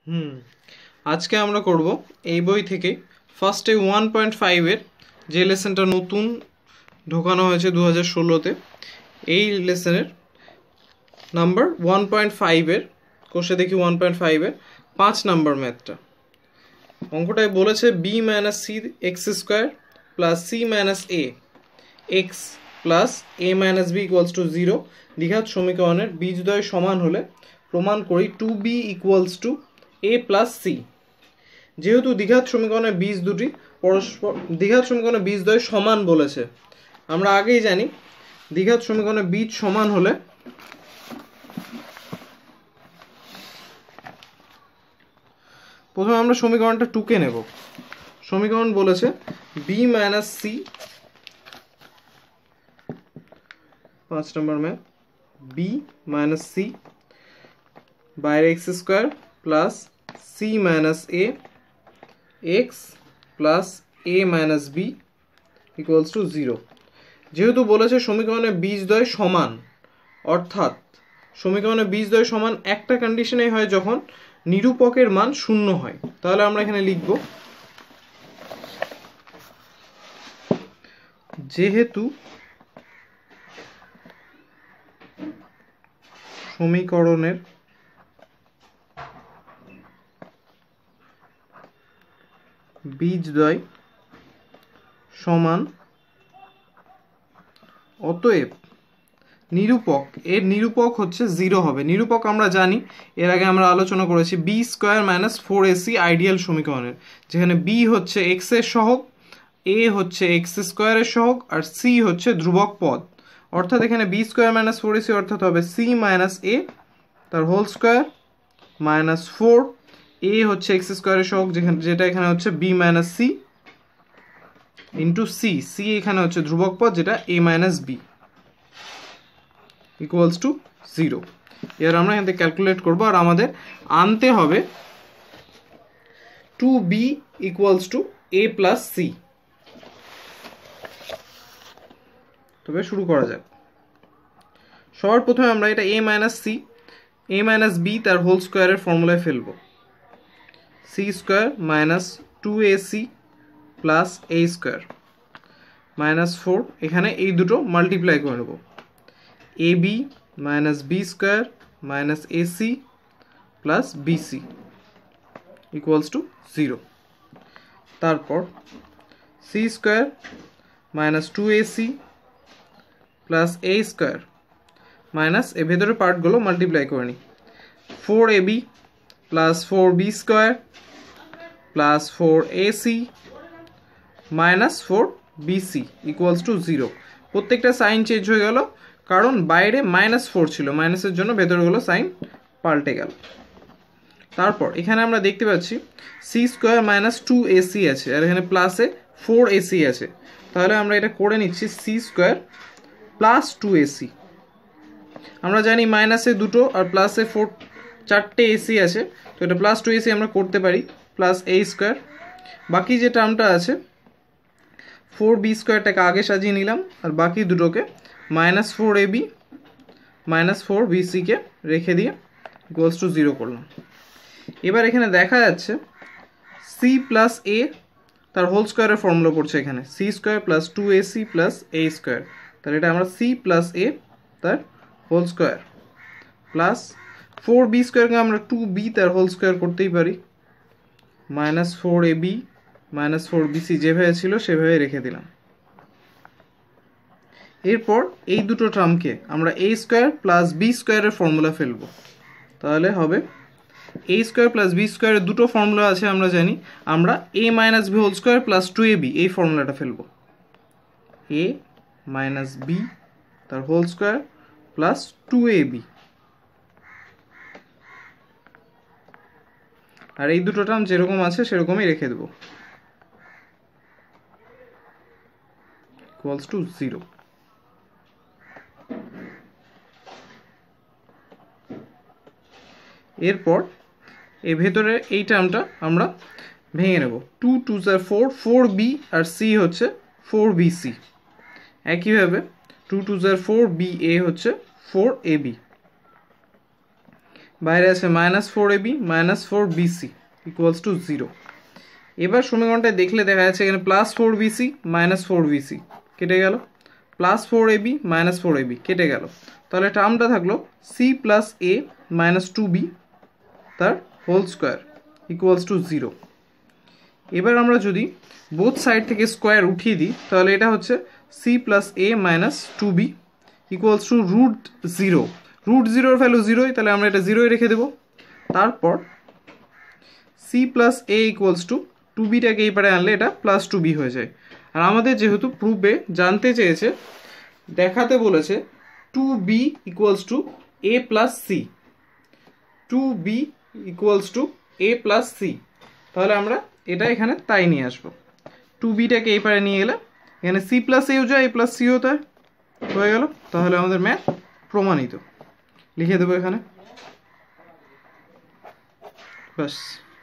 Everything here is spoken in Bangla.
হুম আজকে আমরা করব এই বই থেকে ফার্স্টে 1.5 এর যে লেসনটা নতুন ঢোকানো হয়েছে 2016-তে এই লেসনের নাম্বার 1.5 এর কোষে দেখি 1.5 এর 5 নাম্বার ম্যাথটা অঙ্কটায় বলেছে B minus C x square plus C minus A x plus A minus B equals to 0 দ্বিঘাত সমীকরণের বীজদ্বয় সমান হলে প্রমাণ করি 2b equals to A plus C. যেহেতু দ্বিঘাত সমীকরণের বীজ দুটি পরস্পর দ্বিঘাত সমীকরণের বীজদ্বয় সমান বলেছে, আমরা আগেই জানি দ্বিঘাত সমীকরণের বীজ সমান হলে প্রথমে আমরা সমীকরণটা টুকে নেব। সমীকরণ বলেছে বি মাইনাস সি 5 নম্বর ম্যাথ বি মাইনাস সি বাইরে x square plus C minus A x plus A minus B equals to 0। যেহেতু বলেছে সমীকরণের বীজদ্বয় সমান, অর্থাৎ সমীকরণের বীজদ্বয় সমান একটা কন্ডিশনেই হয় যখন নিরূপকের মান 0 হয়। তাহলে আমরা এখানে লিখব যেহেতু সমীকরণের বীজদ্বয় সমান অতএব নিরূপক হচ্ছে 0 হবে। নিরূপক আমরা জানি, এর আগে আমরা আলোচনা করেছি B square minus 4ac ideal সমীকরণের, যেখানে বি হচ্ছে এক্স এর সহগ, এ হচ্ছে এক্স স্কোয়ারের সহগ আর সি হচ্ছে ধ্রুবক পদ। অর্থাৎ এখানে বি স্কোয়ার মাইনাস 4ac অর্থাৎ হবে সি মাইনাস এ তার হোল স্কোয়ার মাইনাস 4, এ হচ্ছে এক্স স্কোয়ারের সহগ যেটা এখানে হচ্ছে B minus C into C, C এখানে হচ্ছে ধ্রুবক পদ যেটা A minus B equals to 0। এবার আমরা এখান থেকে ক্যালকুলেট করবো আর আমাদের আনতে হবে 2b equals to A plus C. তবে শুরু করা যাক। সবার প্রথমে আমরা এটা A minus C A minus B তার হোল স্কোয়ারের ফর্মুলায় ফেলবো। C square minus 2ac plus A square minus 4, এখানে এই দুটো মাল্টিপ্লাই করে নেব। ab minus B square minus AC plus BC equals to 0। তারপর C square minus 2ac plus A square minus এর ভেতরের পার্টগুলো মাল্টিপ্লাই করে নিই। 4ab plus 4b square plus 4ac minus 4bc equals to 0। প্রত্যেকটা সাইন চেঞ্জ হয়ে গেল কারণ বাইরে -4 ছিল, মাইনাসের জন্য ভেতরগুলো সাইন পাল্টে গেল। তারপর এখানে আমরা দেখতে পাচ্ছি সি স্কোয়ার মাইনাস 2ac আছে আর এখানে প্লাসে 4ac আছে, তাহলে আমরা এটা করে নিচ্ছি সি স্কোয়ার প্লাস 2ac। আমরা জানি মাইনাসে দুটো আর প্লাসে 4টে এসি আছে, তো এটা প্লাস 2ac আমরা করতে পারি প্লাস এ স্কোয়ার। বাকি যে টার্মটা আছে 4b স্কোয়ারটাকে আগে সাজিয়ে নিলাম আর বাকি দুটোকে মাইনাস 4ab মাইনাস 4bcকে রেখে দিয়ে ইকুয়ালস টু 0 করলাম। এবার এখানে দেখা যাচ্ছে সি প্লাস এ তার হোল স্কোয়ারের ফর্মুলা পড়ছে এখানে C square plus 2ac plus A square, তাহলে এটা আমরা সি প্লাস এ তার হোল স্কোয়ার প্লাস 4b স্কোয়ারকে আমরা 2b তার হোল স্কোয়ার করতেই পারি মাইনাস 4ab মাইনাস 4bc যেভাবে ছিল সেভাবে রেখে দিলাম। এরপর এই দুটো টার্মকে আমরা এ স্কোয়ার প্লাস বি স্কোয়ারের ফর্মুলা ফেলবো, তাহলে হবে এ স্কোয়ার প্লাস বি স্কোয়ারের দুটো ফর্মুলা আছে আমরা জানি, আমরা A minus B whole square plus 2ab এই ফর্মুলাটা ফেলবো। এ মাইনাস বি তার হোল স্কোয়ার প্লাস 2ab, আর এই দুটো টার্ম যেরকম আছে সেরকমই রেখে দেবো ইকুয়ালস টু 0। এরপর এই ভেতরের এই টার্মটা আমরা ভেঙে নেব। 2 2 4 4b আর c হচ্ছে 4bc, একইভাবে 2 2 4ba হচ্ছে 4ab। বাইরে আছে -4ab -4bc ইকুয়ালস টু 0। এবার সমীকরণটা দেখলে দেখা যাচ্ছে এখানে +4bc -4bc কেটে গেল, +4ab -4ab কেটে গেল, তাহলে টার্মটা থাকলো c + a -2b তার হোল স্কোয়ার ইকুয়ালস টু 0। এবার আমরা যদি বোথ সাইড থেকে স্কোয়ার উঠিয়ে দিই তাহলে এটা হচ্ছে c + a -2b equals to √0। √0 value 0, তাহলে আমরা এটা 0 রেখে দেব। তারপর c + a ইকুয়ালস টু 2bটাকে এই পারে আনলে এটা +2b হয়ে যায়। আর আমাদের যেহেতু প্রুফে জানতে চেয়েছে, দেখাতে বলেছে 2b equals to a + c, 2b equals to a + c, তাহলে আমরা এটা এখানে তাই নিয়ে আসবো। 2bটাকে এই পারে নিয়ে গেলে এখানে c + a ও যায়, a + c হতে হয়ে গেল, তাহলে আমাদের ম্যাথ প্রমাণিত। লিখে দেবো এখানে, ব্যাস।